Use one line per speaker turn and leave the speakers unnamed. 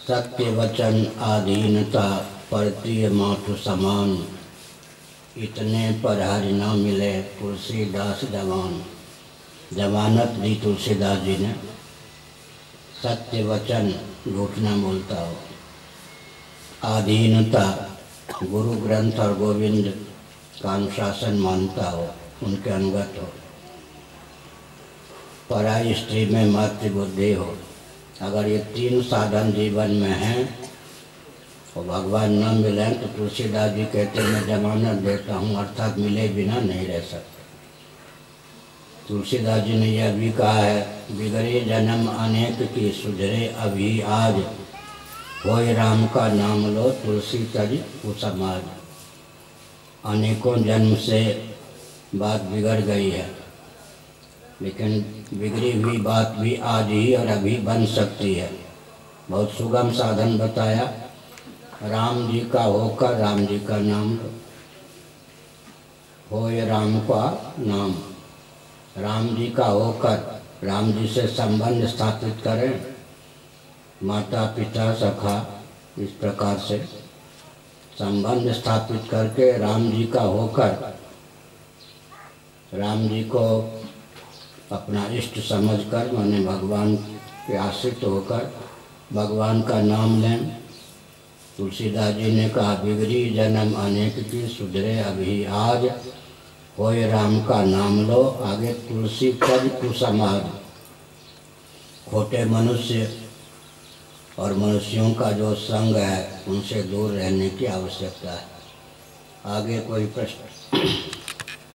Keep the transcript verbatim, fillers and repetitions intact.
सत्य वचन आधीनता परतीय मातु समान, इतने पर हरि न मिले तुलसीदास जवान। जमानत दी तुलसीदास जी ने, सत्य वचन झूठ न बोलता हो, आधीनता गुरु ग्रंथ और गोविंद का अनुशासन मानता हो, उनके अंगत हो, पराई स्त्री में मातृबुद्धि हो। अगर ये तीन साधन जीवन में हैं और भगवान न मिले तो तुलसीदास जी कहते मैं जमानत देता हूँ, अर्थात मिले बिना नहीं रह सकते। तुलसीदास जी ने यह भी कहा है, बिगड़े जन्म अनेक की सुधरे अभी आज, होय राम का नाम लो तुलसी तज कुसमाज। अनेकों जन्म से बात बिगड़ गई है, लेकिन बिगड़ी हुई बात भी आज ही और अभी बन सकती है। बहुत सुगम साधन बताया, राम जी का होकर राम जी का नाम लो, होय राम का नाम, राम जी का होकर राम जी से संबंध स्थापित करें, माता पिता सखा इस प्रकार से संबंध स्थापित करके राम जी का होकर राम जी को अपना इष्ट समझकर, माने भगवान के आश्रित होकर भगवान का नाम लें। तुलसीदास जी ने कहा, बिगड़ी जन्म अनेक की सुधरे अभी आज, होय राम का नाम लो। आगे तुलसी तज कुसमाज, खोटे मनुष्य और मनुष्यों का जो संग है उनसे दूर रहने की आवश्यकता है। आगे कोई प्रश्न?